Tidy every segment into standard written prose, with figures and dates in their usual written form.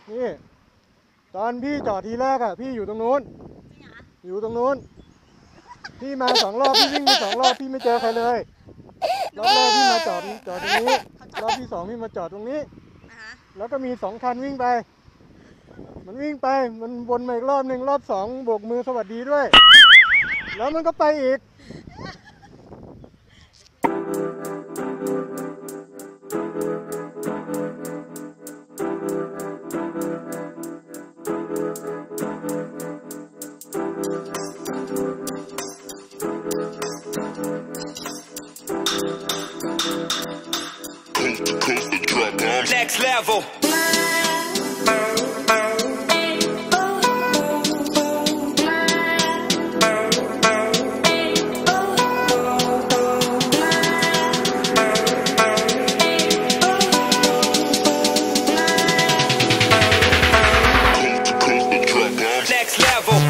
นี่ตอนพี่จอดทีแรกอะพี่อยู่ตรงนู้นอยู่ตรงนู้นพี่มา2 รอบพี่วิ่งไป2 รอบพี่ไม่เจอใครเลยรอบแรกพี่มาจอดตรงนี้รอบที่2พี่มาจอดตรงนี้แล้วก็มี2 คันวิ่งไปมันวิ่งไปมันวนมาอีกรอบหนึ่งรอบ2โบกมือสวัสดีด้วยแล้วมันก็ไปอีก Next level. Next level.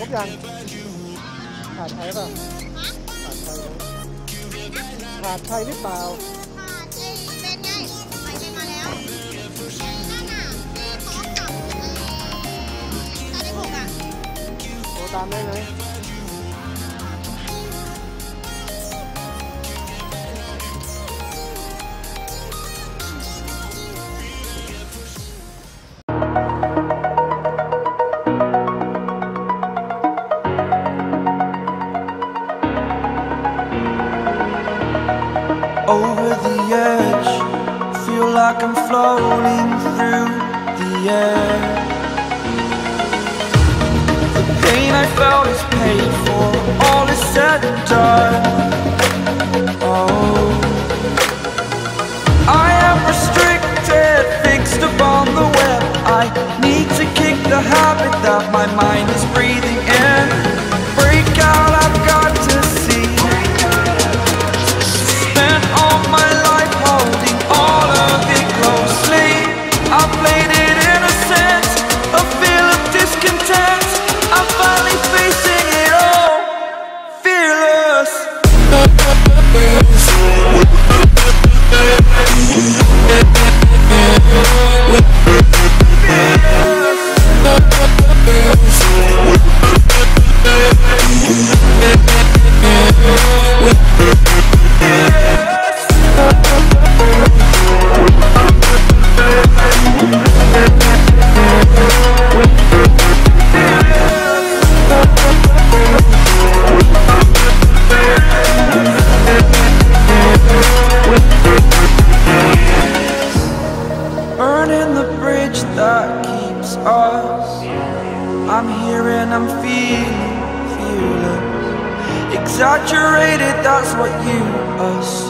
ยังขาดใครเปล่าขาดใครหรือเปล่าเป็นไงไปได้มาแล้วนั่นน่ะพร้อมกับตาได้หกอ่ะโทรตามได้ไหม Over the edge, feel like I'm floating through the air. The pain I felt is paid for, all is said and done. Oh, I am restricted, fixed upon the web. I need to kick the habit that my mind is breathing in. Break out, I've got to see. Spent all my life holding all of it closely. I played it innocent, a feel of discontent. I'm finally facing it all, fearless. Burning the bridge that keeps us. I'm here and I'm feeling fearless. Exaggerated, that's what you assume.